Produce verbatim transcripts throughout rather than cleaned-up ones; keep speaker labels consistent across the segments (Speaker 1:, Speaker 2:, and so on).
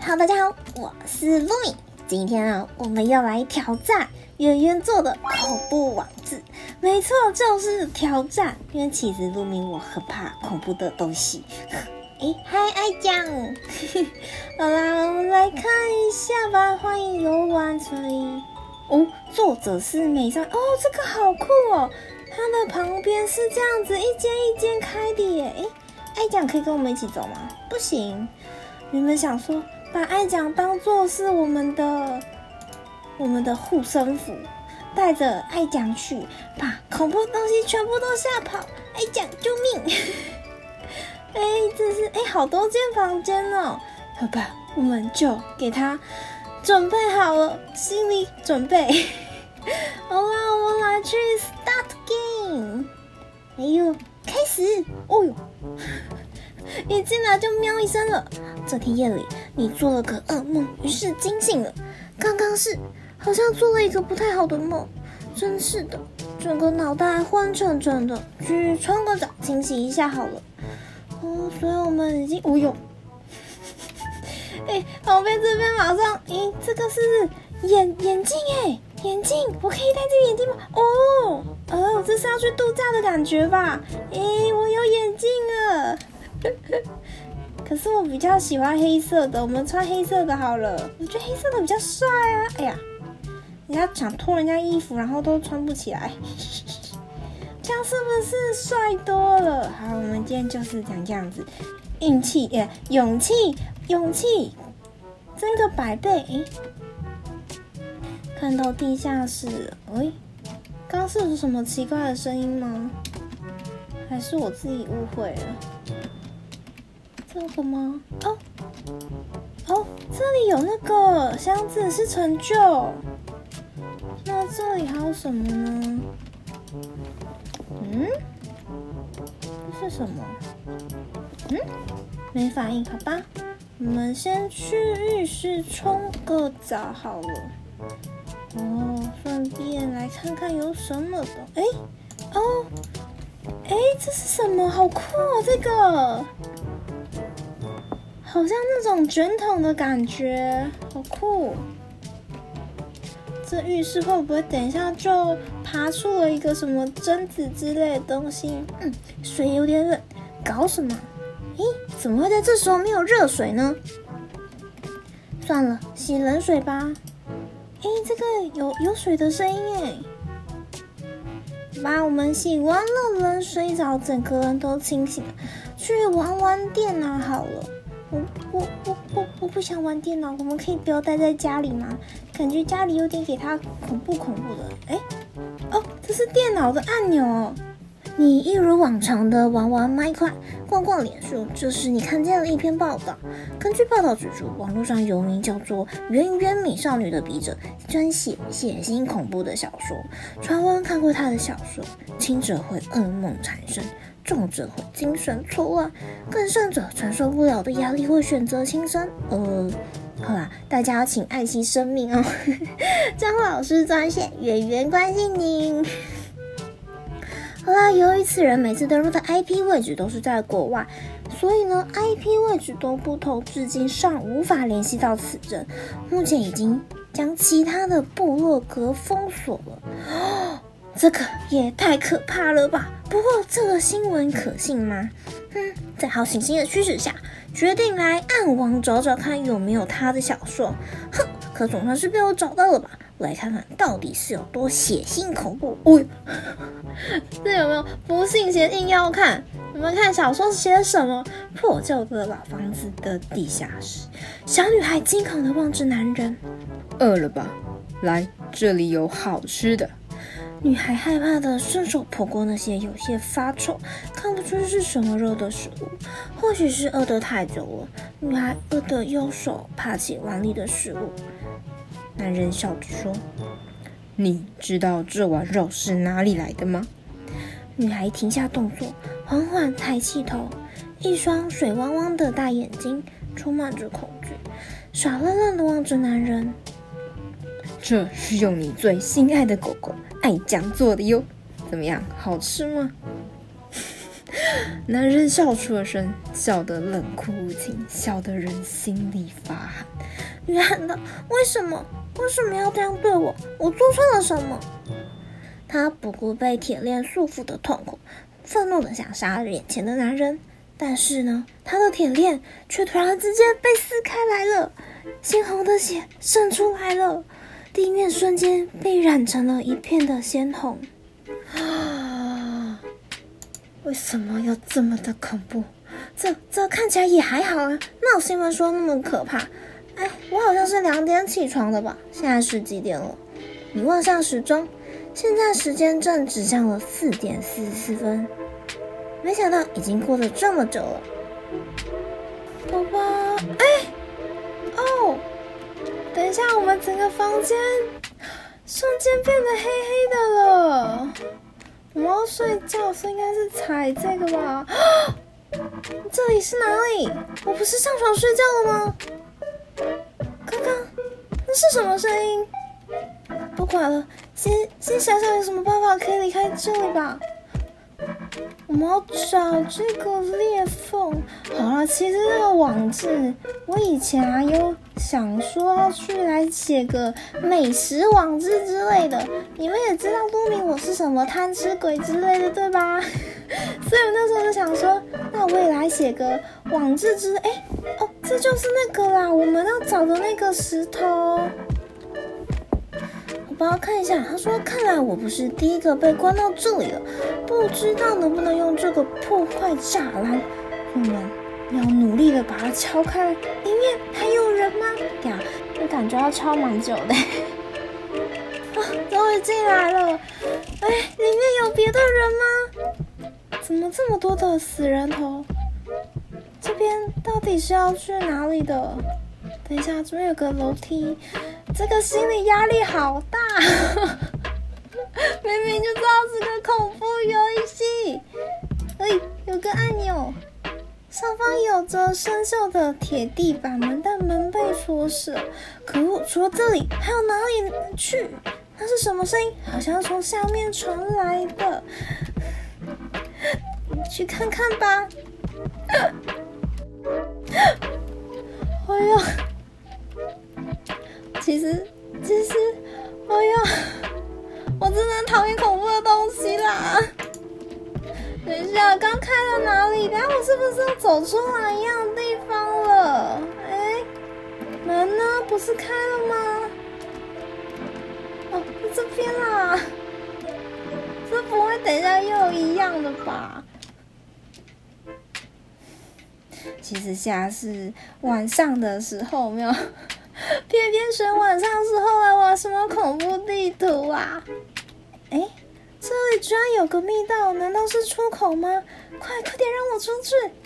Speaker 1: 好，大家好，我是露米。今天啊，我们要来挑战圆圆做的恐怖网志。没错，就是挑战。因为其实露米我很怕恐怖的东西。哎，嗨，爱酱。好啦，我们来看一下吧。欢迎游玩所以哦，作者是美少。哦，这个好酷哦！它的旁边是这样子，一间一间开的耶。哎，爱酱可以跟我们一起走吗？不行。你们想说？把爱酱当作是我们的我们的护身符，带着爱酱去把恐怖东西全部都吓跑。爱酱救命！哎，这是哎好多间房间哦。好吧，我们就给他准备好了，心理准备。好啦，我们来去 start game。哎呦，开始！哦呦。一进来就喵一声了。这天夜里，你做了个噩梦，于是惊醒了。刚刚是好像做了一个不太好的梦，真是的，整个脑袋昏沉沉的，去冲个澡清洗一下好了。哦，所以我们已经，哦呦，哎，旁边这边马上，咦，这个是眼眼镜哎，眼镜，我可以戴这个眼镜吗？哦，哦，这是要去度假的感觉吧？哎，我有眼镜了。可是我比较喜欢黑色的，我们穿黑色的好了。我觉得黑色的比较帅啊！哎呀，人家想脱人家衣服，然后都穿不起来，这样是不是帅多了？好，我们今天就是讲这样子，运气耶，勇气，勇气，增个百倍。哎，看到地下室，哎，刚刚是有什么奇怪的声音吗？还是我自己误会了？这个吗？哦哦，这里有那个箱子是成就。那这里还有什么呢？嗯，这是什么？嗯，没反应，好吧。我们先去浴室冲个澡好了。哦，顺便来看看有什么的。哎，哦，哎，这是什么？好酷哦，这个。好像那种卷筒的感觉，好酷！这浴室会不会等一下就爬出了一个什么贞子之类的东西？嗯，水有点冷，搞什么？咦，怎么会在这时候没有热水呢？算了，洗冷水吧。诶，这个有有水的声音诶。把我们洗完了冷水澡，整个人都清醒了，去玩玩电脑好了。我我我我我不想玩电脑，我们可以不要待在家里吗？感觉家里有点给他恐怖恐怖的。哎，哦，这是电脑的按钮哦。你一如往常的玩玩麦块，逛逛脸书。这时你看见了一篇报道，根据报道指出，网络上有名叫做圆圆美少女的笔者，专写血腥恐怖的小说。传闻看过她的小说，轻者会噩梦缠身，重者会精神错乱，更甚者承受不了的压力会选择轻生。呃，好啦，大家要请爱惜生命哦。张老师专线，圆圆关心您。好啦，由于此人每次登录的 I P 位置都是在国外，所以呢 I P 位置都不同，至今尚无法联系到此人。目前已经将其他的部落格封锁了。哦，这个也太可怕了吧！不过这个新闻可信吗？嗯，在好奇心的驱使下，决定来暗网找找看有没有他的小说。哼，可总算是被我找到了吧？我来看看到底是有多血腥恐怖。哦呦，这有没有不信邪硬要看？你们看小说写什么？破旧的老房子的地下室，小女孩惊恐地望着男人。
Speaker 2: 饿了吧？来，这里有好吃的。
Speaker 1: 女孩害怕的伸手捧过那些有些发臭、看不出是什么肉的食物，或许是饿得太久了，女孩饿得用手爬起碗里的食物。男人笑着说：“
Speaker 2: 你知道这碗肉是哪里来的吗？”
Speaker 1: 女孩停下动作，缓缓抬起头，一双水汪汪的大眼睛充满着恐惧，傻愣愣地望着男人。
Speaker 2: 这是用你最心爱的狗狗爱酱做的哟，怎么样，好吃吗？ 男人笑出了声，笑得冷酷无情，笑得人心里发寒。
Speaker 1: 女人喊道：“为什么？为什么要这样对我？我做错了什么？”他不顾被铁链束缚的痛苦，愤怒地想杀了眼前的男人。但是呢，他的铁链却突然之间被撕开来了，鲜红的血渗出来了，地面瞬间被染成了一片的鲜红。
Speaker 2: 啊！为什么要这么的恐怖？
Speaker 1: 这这看起来也还好啊，哪有新闻说那么可怕？哎，我好像是两点起床的吧？现在是几点了？你望向时钟，现在时间正指向了四点四十四分。没想到已经过了这么久了。宝宝，哎，哦，等一下，我们整个房间瞬间变得黑黑的了。我们要睡觉，所以应该是踩这个吧？这里是哪里？我不是上床睡觉了吗？刚刚那是什么声音？不管了，先先想想有什么办法可以离开这里吧。我们要找这个裂缝。好啦，其实这个网志我以前啊有想说要去来写个美食网志之类的，你们也知道陆明我是什么贪吃鬼之类的对吧？所以我那时候就想说，那我也来写个网志之哎哦，这就是那个啦，我们要找的那个石头。我帮他看一下，他说看来我不是第一个被关到这里了，不知道能不能用这个破坏栅栏。我们要努力的把它敲开，里面还有人吗？对啊，我感觉要敲蛮久的。啊，终于进来了。哎，里面有别的人吗？怎么这么多的死人头？这边到底是要去哪里的？等一下，这边有个楼梯，这个心理压力好大。明明就知道是个恐怖游戏。哎，有个按钮，上方有着生锈的铁地板门，但门被锁死了。可恶，除了这里，还有哪里去？那是什么声音？好像从下面传来的。去看看吧。哎呦！其实，其实，哎呀，我真的讨厌恐怖的东西啦！等一下，刚开了哪里？等一下我是不是要走出来一样的地方了？哎，门呢？不是开了吗？哦，在这边啦！这不会等一下又有一样的吧？其实现在是晚上的时候，没有。偏偏选晚上的时候来玩什么恐怖地图啊？哎，这里居然有个密道，难道是出口吗？快快点让我出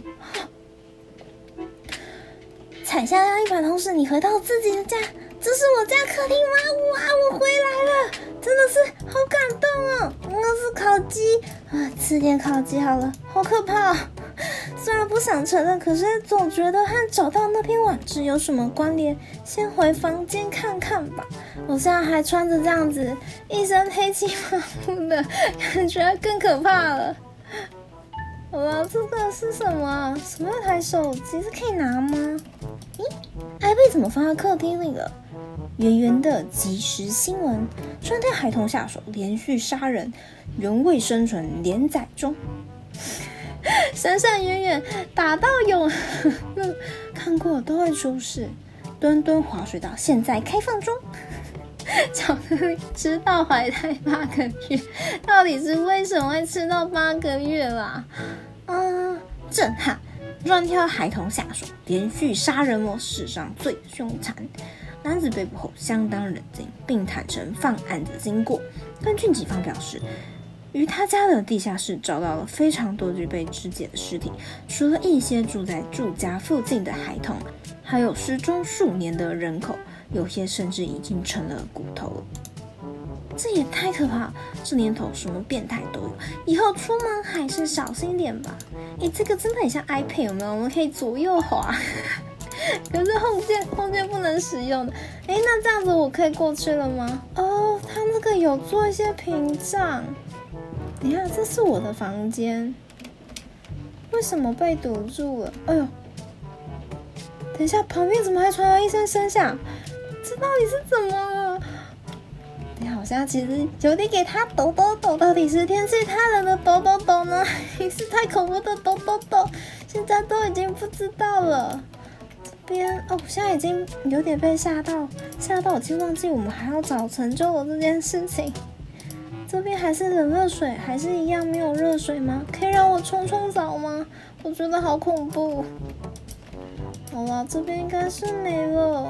Speaker 1: 去！踩下那一把同时，你回到自己的家，这是我家客厅吗？哇，我回来了，真的是好感动哦！那是烤鸡啊，吃点烤鸡好了，好可怕哦。虽然不想承认，可是总觉得和找到那篇网志有什么关联。先回房间看看吧。我现在还穿着这样子，一身黑漆麻乌的，感觉更可怕了。好了，这个是什么啊？什么一台手机？是可以拿吗？咦 ，iPad 怎么放在客厅里了？圆圆的即时新闻：川天孩童下手，连续杀人，原味生存连载中。闪闪远远，打到永恒，看过都会出事。墩墩滑水道现在开放中。巧克力吃到怀胎八个月，到底是为什么会吃到八个月啦？嗯，震撼！乱跳孩童下手，连续杀人魔史上最凶残。男子被捕后相当冷静，并坦诚犯案的经过。根据警方表示，于他家的地下室找到了非常多具被肢解的尸体，除了一些住在住家附近的孩童，还有失踪数年的人口，有些甚至已经成了骨头了。这也太可怕了！这年头什么变态都有，以后出门还是小心点吧。诶，这个真的很像 iPad 有没有？我们可以左右滑，可是后键后键不能使用的。诶，那这样子我可以过去了吗？哦，它那个有做一些屏障。等一下，这是我的房间。 为什么被堵住了？哎呦，等一下，旁边怎么还传来一声声响？这到底是怎么了？你好像其实有点给他抖抖抖，到底是天气太冷的抖抖抖呢，还是太恐怖的抖抖抖？现在都已经不知道了。这边哦，现在已经有点被吓到，吓到我已经忘记我们还要找成就了这件事情。这边还是冷热水，还是一样没有热水吗？可以让我冲冲澡吗？我觉得好恐怖。好了，这边应该是没了。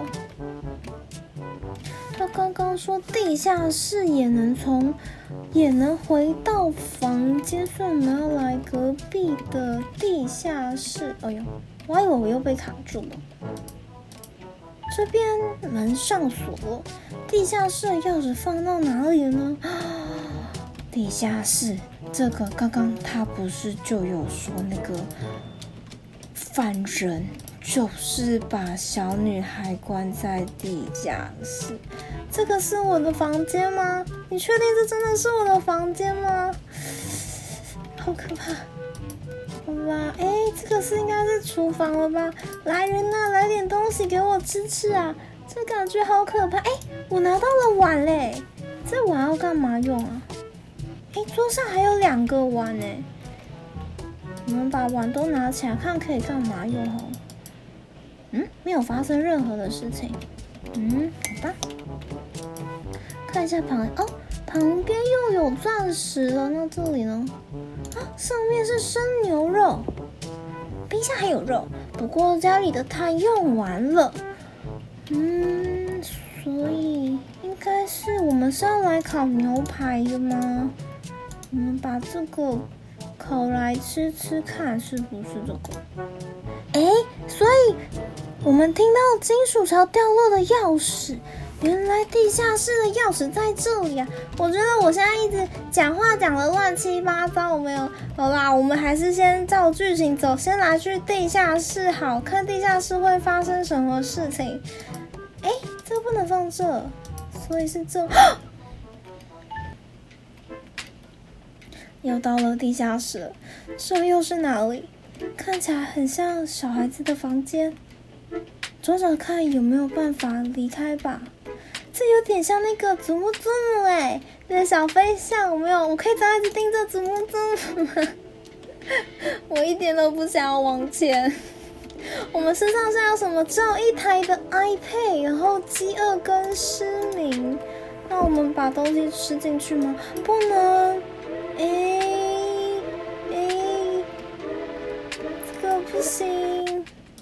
Speaker 1: 他刚刚说地下室也能从，也能回到房间，所以我们要来隔壁的地下室。哎呦，我还以为我又被卡住了。这边门上锁了，地下室的钥匙放到哪里了呢？地下室，这个刚刚他不是就有说那个犯人就是把小女孩关在地下室？这个是我的房间吗？你确定这真的是我的房间吗？好可怕！好吧，哎，这个是应该是厨房了吧？来人呐，来点东西给我吃吃啊！这感觉好可怕！哎，我拿到了碗嘞，这碗要干嘛用啊？哎，桌上还有两个碗呢，我们把碗都拿起来看可以干嘛用哦？嗯，没有发生任何的事情。嗯，好吧。看一下旁哦，旁边又有钻石了。那这里呢？啊，上面是生牛肉，冰箱还有肉，不过家里的炭用完了。嗯，所以应该是我们是要来烤牛排的吗？我们把这个烤来吃吃看，是不是这个？哎，所以我们听到金属槽掉落的钥匙，原来地下室的钥匙在这里啊！我觉得我现在一直讲话讲得乱七八糟，我没有。好啦，我们还是先照剧情走，先来去地下室好，看地下室会发生什么事情。哎，这个不能放这，所以是这。又到了地下室了，这又是哪里？看起来很像小孩子的房间。找找看有没有办法离开吧。这有点像那个祖母祖母哎，那个小飞象有没有？我可以这样一直盯着祖母祖母吗？我一点都不想要往前。我们身上是要什么？只有一台的 iPad， 然后饥饿跟失明。那我们把东西吃进去吗？不能。哎哎，这个不行。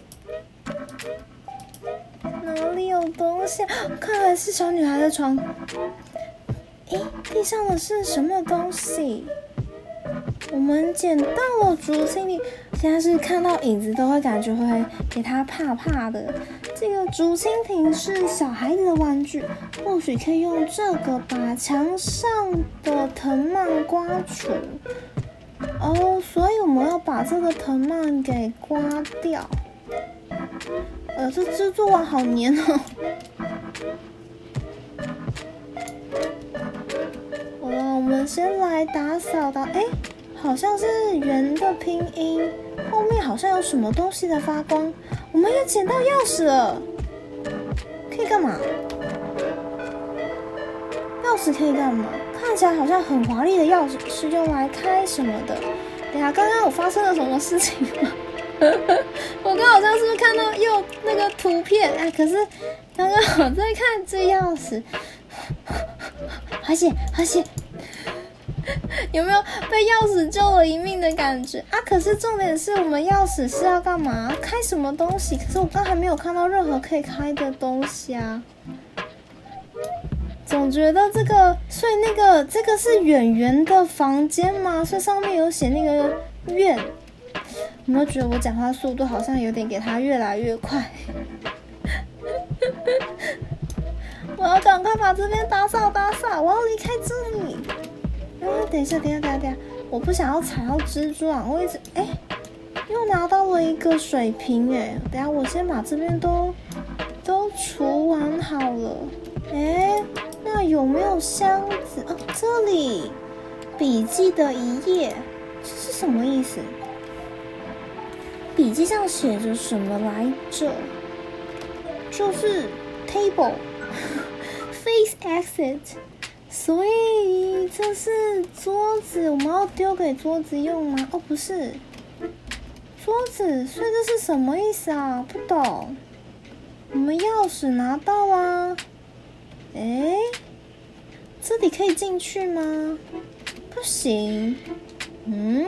Speaker 1: 哪里有东西啊？看来是小女孩的床。诶，地上的是什么东西？我们捡到了竹蜻蜓，现在是看到影子都会感觉会给它怕怕的。这个竹蜻蜓是小孩子的玩具，或许可以用这个把墙上的藤蔓刮除。哦，所以我们要把这个藤蔓给刮掉。呃，这蜘蛛网好黏哦。好了，我们先来打扫的。哎，好像是圆的拼音，后面好像有什么东西在发光。我们也捡到钥匙了，可以干嘛？钥匙可以干嘛？看起来好像很华丽的钥匙，是用来开什么的？等一下，刚刚有发生了什么事情吗？我刚好像是不是看到又那个图片？哎，可是刚刚我在看这钥匙，而且而且有没有被钥匙救了一命的感觉啊？可是重点是我们钥匙是要干嘛？开什么东西？可是我刚还没有看到任何可以开的东西啊。总觉得这个，所以那个这个是圆圆的房间吗？所以上面有写那个圆。有没有觉得我讲话速度好像有点给它越来越快？我要赶快把这边打扫打扫，我要离开这里。啊，等一下，等一下，等一下，等一下，我不想要踩到蜘蛛啊！我一直哎，又拿到了一个水瓶哎，等一下我先把这边都都除完好了。哎，那有没有箱子？哦，这里笔记的一页，这是什么意思？ 笔记上写着什么来着？就是 table face exit， 所以这是桌子，我们要丢给桌子用吗？哦，不是，桌子，所以这是什么意思啊？不懂。我们钥匙拿到啊，诶，这里可以进去吗？不行，嗯，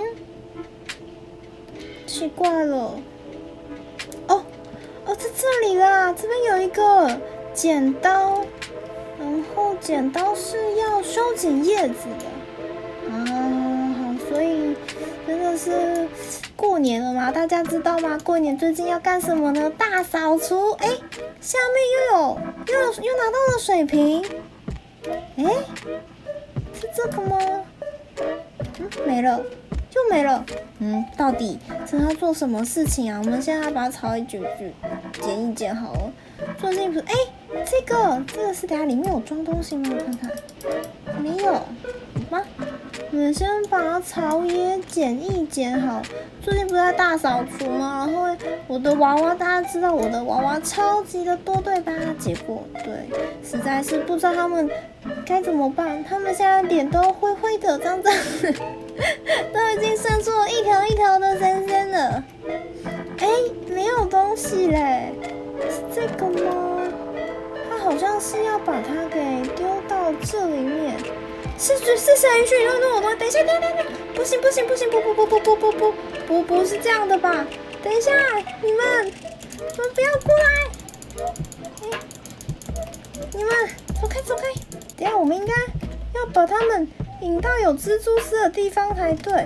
Speaker 1: 奇怪了。哦哦，在这里啦，这边有一个剪刀，然后剪刀是要修剪叶子的啊。好，所以真的是过年了嘛，大家知道吗？过年最近要干什么呢？大扫除。哎，下面又有又有又拿到了水瓶。哎，是这个吗？嗯，没了，又没了。嗯，到底这要做什么事情啊？我们现在把它炒一卷卷，剪一剪好了。最近不是，哎，这个这个是等下里面有装东西吗？我看看，没有，有吗？我们先把它草也剪一剪好。最近不是在大扫除吗？然后我的娃娃，大家知道我的娃娃超级的多，对吧？结果对，实在是不知道他们该怎么办。他们现在脸都灰灰的，脏脏的，都已经生出了一条一条的尖尖的。哎，没有东西嘞，是这个吗？他好像是要把它给丢到这里面。是是是谁允许用那种东西？等一下，等一下，等一下，不行不行不行，不不不不不不不不不是这样的吧？等一下，你们你们不要过来！哎，你们走开走开！等一下，我们应该要把他们引到有蜘蛛丝的地方才对。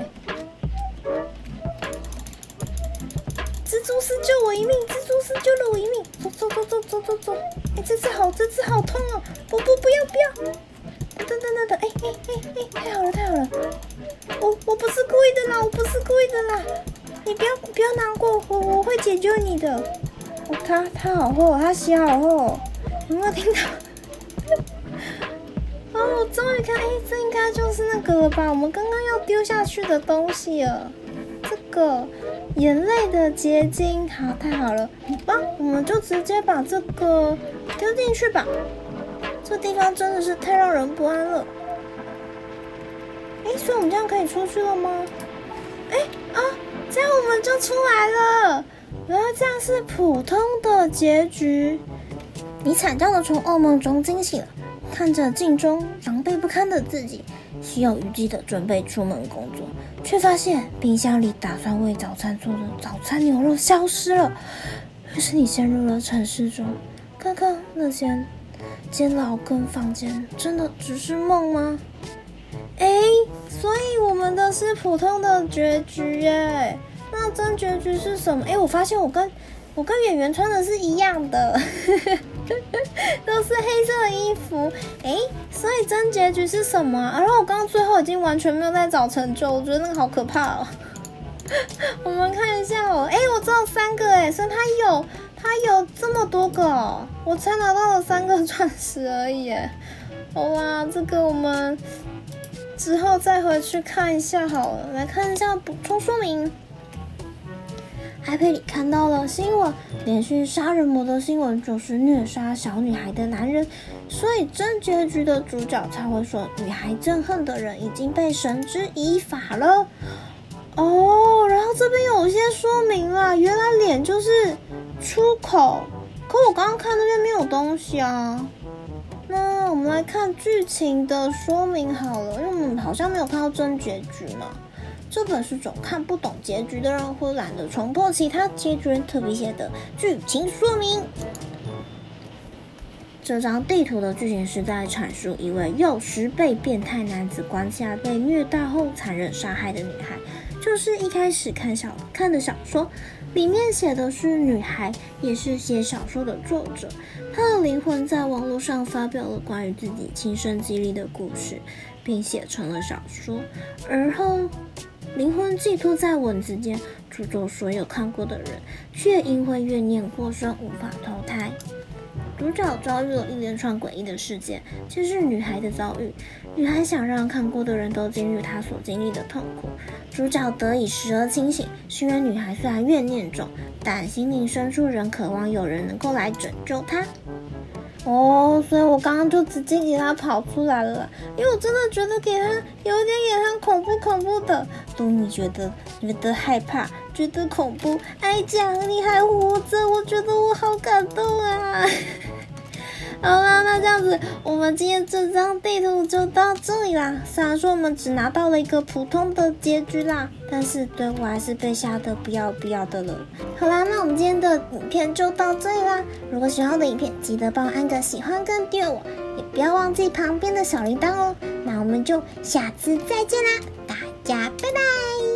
Speaker 1: 蜘蛛丝救我一命！蜘蛛丝救了我一命！走走走走走走走！哎，这只好这只好痛哦！不不不要不要！等等等等，哎哎哎哎，太好了太好了！我我不是故意的啦，我不是故意的啦！你不要不要难过，我我会解救你的。哦，它它好厚，它血好厚，有没有听到？哦，我终于看，哎，这应该就是那个了吧？我们刚刚要丢下去的东西了。这个眼泪的结晶，好，太好了，很棒！我们就直接把这个丢进去吧。这地方真的是太让人不安了。哎，所以我们这样可以出去了吗？哎啊，这样我们就出来了。原来这样是普通的结局。你惨叫的从噩梦中惊醒了，看着镜中狼狈不堪的自己，心有余悸的准备出门工作，却发现冰箱里打算为早餐做的早餐牛肉消失了。于是你陷入了沉思中，看看那间监牢跟房间真的只是梦吗？哎，所以我们的是普通的结局耶。那真结局是什么？哎，我发现我跟我跟演员穿的是一样的，都是黑色的衣服。哎，所以真结局是什么啊？然后我刚刚最后已经完全没有在找成就，我觉得那个好可怕哦。我们看一下哦，哎，我只有三个哎，所以他有他有这么多个哦，我才拿到了三个钻石而已耶。好啦，这个我们之后再回去看一下好了。来看一下补充说明。iPad 里看到了新闻，连续杀人魔的新闻就是虐杀小女孩的男人，所以真结局的主角才会说女孩憎恨的人已经被绳之以法了。哦，然后这边有一些说明啦，原来脸就是出口，可我刚刚看那边没有东西啊。那我们来看剧情的说明好了，因为我们好像没有看到真结局嘛。这本是种看不懂结局的人会懒得重播其他结局人特别写的剧情说明。这张地图的剧情是在阐述一位幼时被变态男子关下被虐待后残忍杀害的女孩，就是一开始看小看的小说，里面写的是女孩，也是写小说的作者，她的灵魂在网络上发表了关于自己亲身经历的故事，并写成了小说，而后灵魂寄托在文字间，诅咒所有看过的人，却因为怨念过深无法投胎。主角遭遇了一连串诡异的事件，这是女孩的遭遇。女孩想让看过的人都经历她所经历的痛苦， 主角得以时而清醒，是因为女孩虽然怨念重，但心灵深处仍渴望有人能够来拯救她。哦，所以我刚刚就直接给他跑出来了啦，因为我真的觉得给他有点给他恐怖恐怖的。如果你觉得觉得害怕，觉得恐怖，爱酱你还活着，我觉得我好感动啊。好啦，那这样子，我们今天这张地图就到这里啦。虽然说我们只拿到了一个普通的结局啦，但是对我还是被吓得不要不要的了。好啦，那我们今天的影片就到这里啦。如果喜欢我的影片，记得帮我按个喜欢跟订阅我，也不要忘记旁边的小铃铛哦。那我们就下次再见啦，大家拜拜。